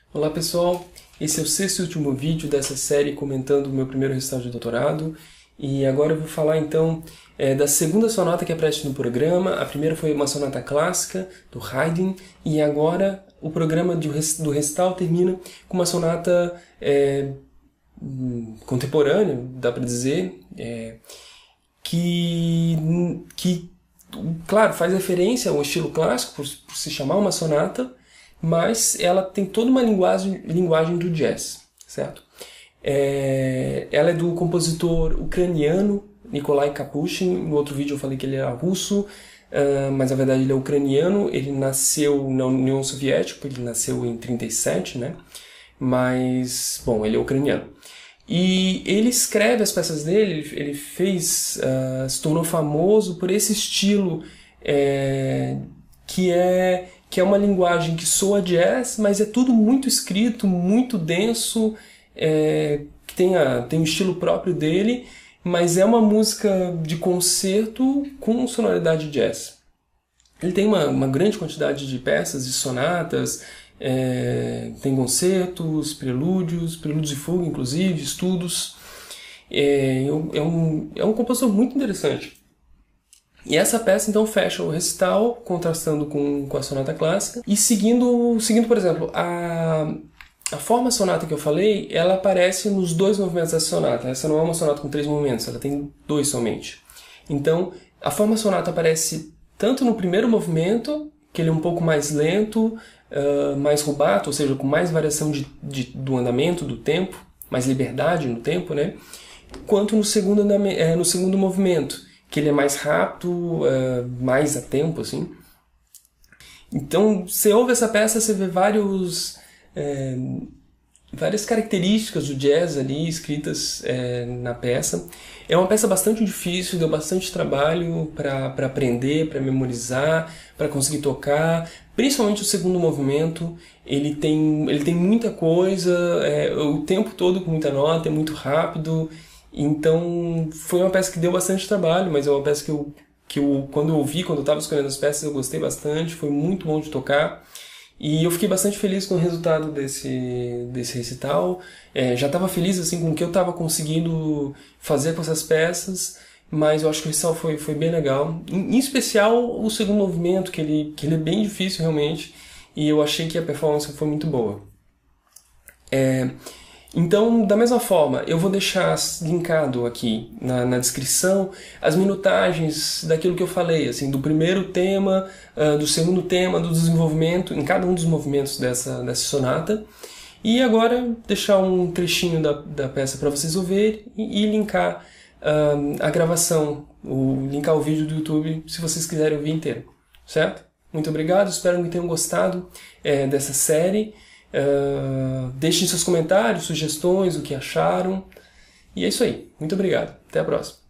Olá pessoal, esse é o sexto e último vídeo dessa série comentando o meu primeiro recital de doutorado e agora eu vou falar então da segunda sonata que aparece no programa. A primeira foi uma sonata clássica do Haydn e agora o programa do recital termina com uma sonata contemporânea, dá para dizer, que claro, faz referência ao estilo clássico por se chamar uma sonata, mas ela tem toda uma linguagem do jazz, certo? Ela é do compositor ucraniano Nikolai Kapushin. No outro vídeo eu falei que ele era russo, mas na verdade ele é ucraniano. Ele nasceu na União Soviética, porque ele nasceu em 1937, né? Mas, bom, ele é ucraniano. E ele escreve as peças dele, ele se tornou famoso por esse estilo que é uma linguagem que soa jazz, mas é tudo muito escrito, muito denso, que tem um estilo próprio dele, mas é uma música de concerto com sonoridade jazz. Ele tem uma grande quantidade de peças, de sonatas, tem concertos, prelúdios e fuga, inclusive, estudos. É um compositor muito interessante. E essa peça então fecha o recital, contrastando com a sonata clássica. E seguindo, por exemplo, a forma sonata que eu falei, ela aparece nos dois movimentos dessa sonata. Essa não é uma sonata com 3 movimentos, ela tem 2 somente. Então, a forma sonata aparece tanto no primeiro movimento, que ele é um pouco mais lento, mais rubato, ou seja, com mais variação do andamento, do tempo, mais liberdade no tempo, né? Quanto no segundo movimento, que ele é mais rápido, mais a tempo, assim. Então, você ouve essa peça, você vê várias características do jazz ali escritas na peça. É uma peça bastante difícil, deu bastante trabalho para aprender, para memorizar, para conseguir tocar. Principalmente o segundo movimento, ele tem muita coisa, o tempo todo com muita nota, é muito rápido. Então foi uma peça que deu bastante trabalho, mas é uma peça que eu quando eu estava escolhendo as peças, eu gostei bastante, foi muito bom de tocar. E eu fiquei bastante feliz com o resultado desse recital. Já estava feliz assim, com o que eu estava conseguindo fazer com essas peças, mas eu acho que o recital foi bem legal. Em especial o segundo movimento, que ele é bem difícil realmente, e eu achei que a performance foi muito boa. Então, da mesma forma, eu vou deixar linkado aqui na descrição as minutagens daquilo que eu falei, assim, do primeiro tema, do segundo tema, do desenvolvimento, em cada um dos movimentos dessa sonata. E agora deixar um trechinho da peça para vocês ouvirem e linkar a gravação, linkar o vídeo do YouTube, se vocês quiserem ouvir inteiro, certo? Muito obrigado, espero que tenham gostado dessa série. Deixem seus comentários, sugestões, o que acharam. E é isso aí. Muito obrigado. Até a próxima.